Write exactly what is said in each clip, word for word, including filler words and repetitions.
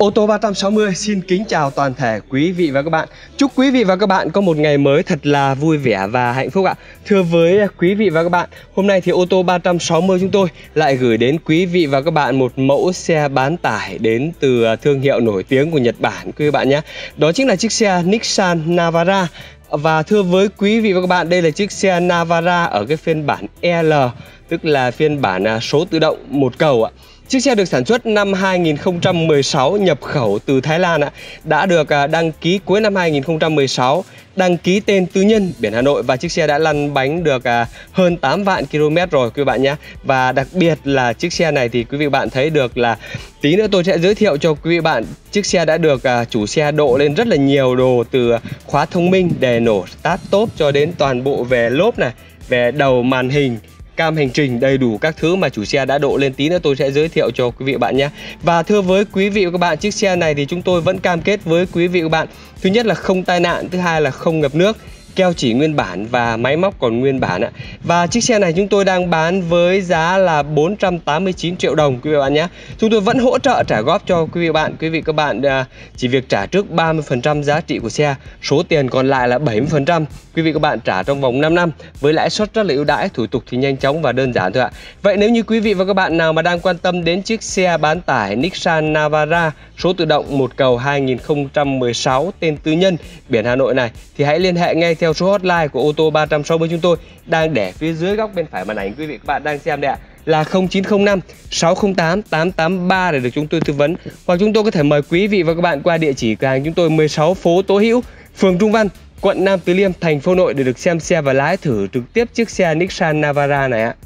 Ô tô ba trăm sáu mươi xin kính chào toàn thể quý vị và các bạn. Chúc quý vị và các bạn có một ngày mới thật là vui vẻ và hạnh phúc ạ. Thưa với quý vị và các bạn, hôm nay thì ô tô ba trăm sáu mươi chúng tôi lại gửi đến quý vị và các bạn một mẫu xe bán tải đến từ thương hiệu nổi tiếng của Nhật Bản quý vị bạn nhé. Đó chính là chiếc xe Nissan Navara. Và thưa với quý vị và các bạn, đây là chiếc xe Navara ở cái phiên bản L, tức là phiên bản số tự động một cầu ạ. Chiếc xe được sản xuất năm hai nghìn không trăm mười sáu, nhập khẩu từ Thái Lan ạ. Đã được đăng ký cuối năm hai nghìn không trăm mười sáu, đăng ký tên tư nhân, biển Hà Nội, và chiếc xe đã lăn bánh được hơn tám vạn km rồi quý bạn nhé. Và đặc biệt là chiếc xe này thì quý vị bạn thấy được là tí nữa tôi sẽ giới thiệu cho quý vị bạn. Chiếc xe đã được chủ xe độ lên rất là nhiều đồ, từ khóa thông minh, đèn nổ, start stop cho đến toàn bộ về lốp này, về đầu màn hình, cam hành trình, đầy đủ các thứ mà chủ xe đã độ lên. Tí nữa tôi sẽ giới thiệu cho quý vị bạn nhé. Và thưa với quý vị và các bạn, chiếc xe này thì chúng tôi vẫn cam kết với quý vị và các bạn, thứ nhất là không tai nạn, thứ hai là không ngập nước, keo chỉ nguyên bản và máy móc còn nguyên bản ạ. Và chiếc xe này chúng tôi đang bán với giá là bốn trăm tám mươi chín triệu đồng quý vị bạn nhé. Chúng tôi vẫn hỗ trợ trả góp cho quý vị và bạn. Quý vị các bạn chỉ việc trả trước ba mươi phần trăm giá trị của xe, số tiền còn lại là bảy mươi phần trăm quý vị các bạn trả trong vòng năm năm với lãi suất rất là ưu đãi, thủ tục thì nhanh chóng và đơn giản thôi ạ. Vậy nếu như quý vị và các bạn nào mà đang quan tâm đến chiếc xe bán tải Nissan Navara số tự động một cầu hai nghìn không trăm mười sáu, tên tư nhân, biển Hà Nội này, thì hãy liên hệ ngay theo số hotline của ô tô ba trăm sáu mươi chúng tôi đang để phía dưới góc bên phải màn ảnh quý vị các bạn đang xem đây ạ, là không chín không năm sáu không tám tám tám ba để được chúng tôi tư vấn. Hoặc chúng tôi có thể mời quý vị và các bạn qua địa chỉ cửa hàng chúng tôi mười sáu phố Tố Hữu, phường Trung Văn, quận Nam Từ Liêm, thành phố Hà Nội để được xem xe và lái thử trực tiếp chiếc xe Nissan Navara này ạ.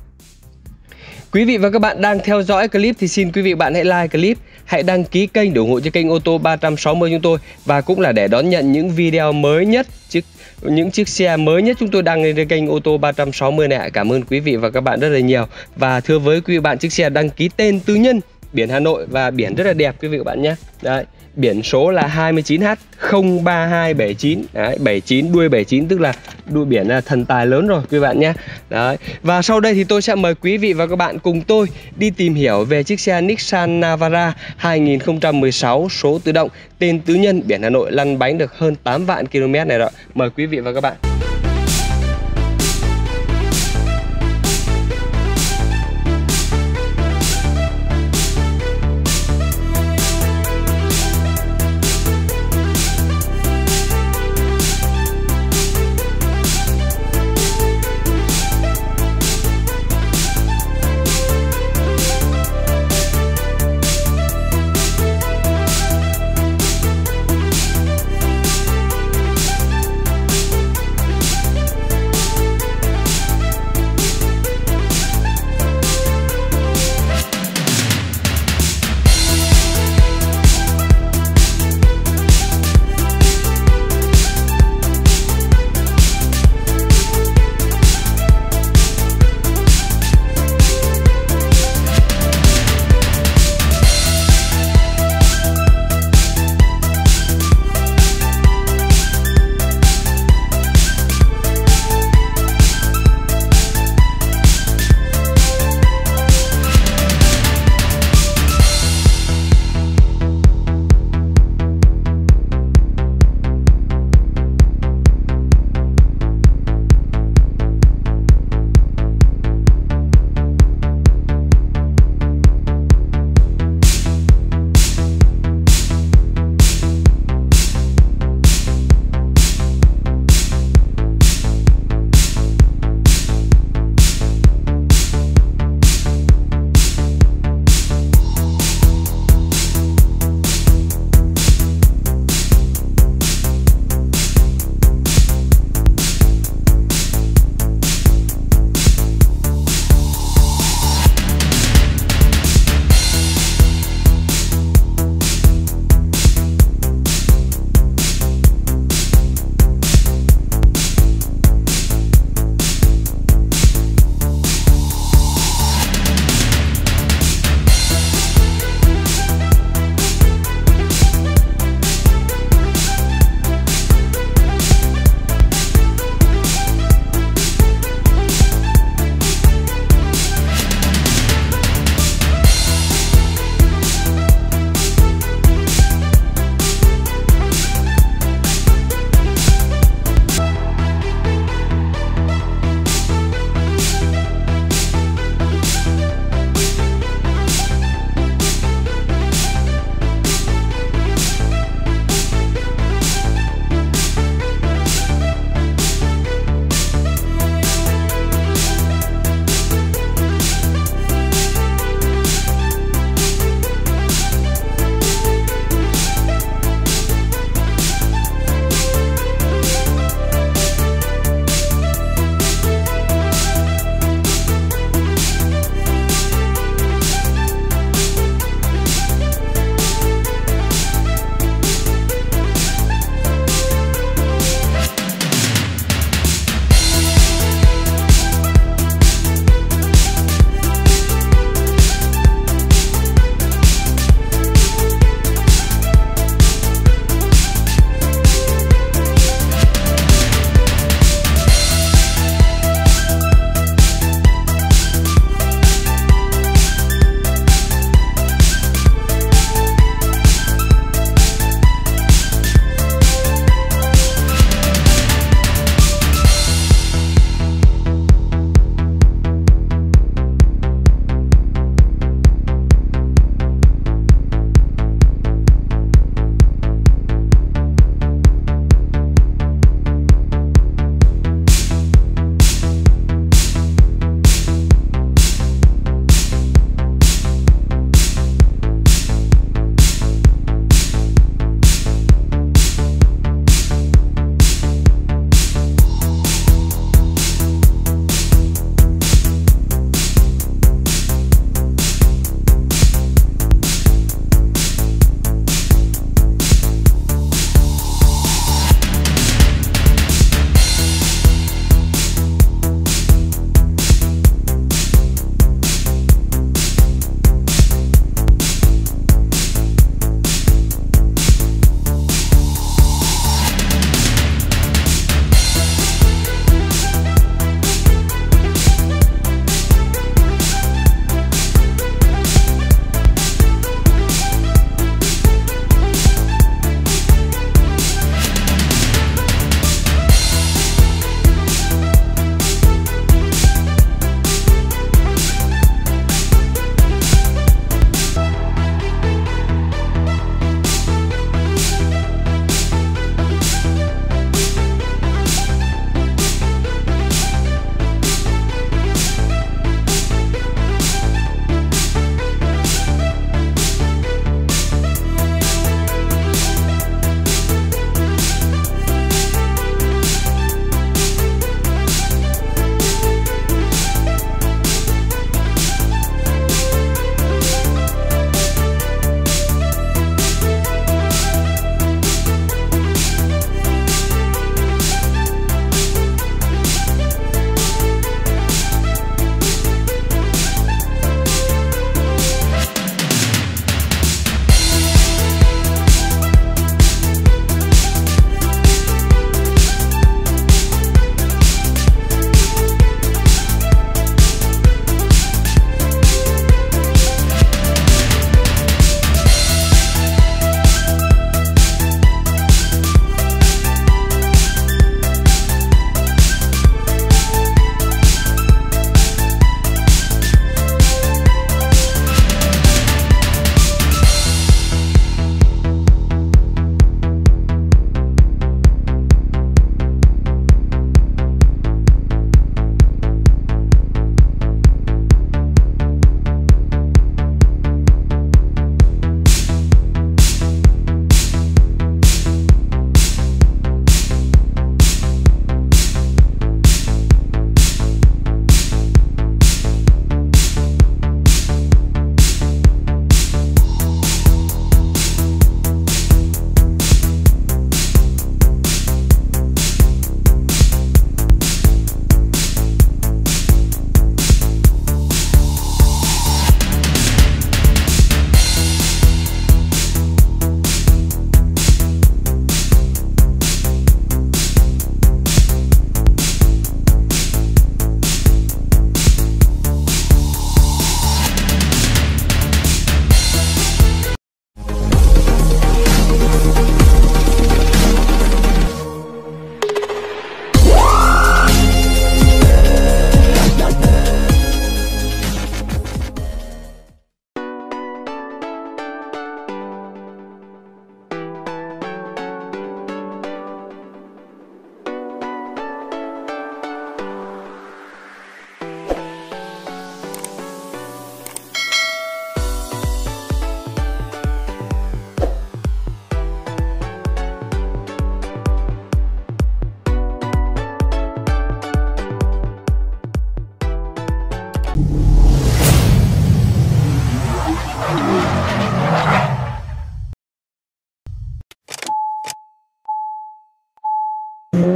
Quý vị và các bạn đang theo dõi clip thì xin quý vị bạn hãy like clip, hãy đăng ký kênh để ủng hộ cho kênh ô tô ba trăm sáu mươi chúng tôi, và cũng là để đón nhận những video mới nhất, chiếc những chiếc xe mới nhất chúng tôi đăng lên trên kênh ô tô ba trăm sáu mươi này. Cảm ơn quý vị và các bạn rất là nhiều. Và thưa với quý vị bạn, chiếc xe đăng ký tên tư nhân, biển Hà Nội và biển rất là đẹp quý vị và các bạn nhé. Đấy, biển số là hai mươi chín H không ba hai bảy chín. Đấy, bảy chín, đuôi bảy chín tức là đuôi biển là thần tài lớn rồi quý bạn nhé. Đấy. Và sau đây thì tôi sẽ mời quý vị và các bạn cùng tôi đi tìm hiểu về chiếc xe Nissan Navara hai nghìn không trăm mười sáu số tự động, tên tư nhân, biển Hà Nội, lăn bánh được hơn tám vạn km này đó. Mời quý vị và các bạn.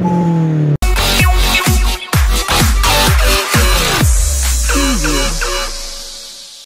Wow.